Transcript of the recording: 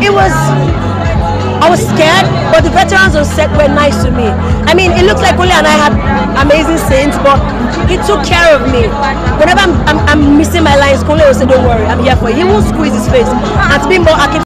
I was scared, but the veterans on set were nice to me. I mean, it looks like Kunle and I had amazing scenes, but he took care of me. Whenever I'm missing my lines, Kunle will say, "Don't worry, I'm here for you." He won't squeeze his face. At Bimbo,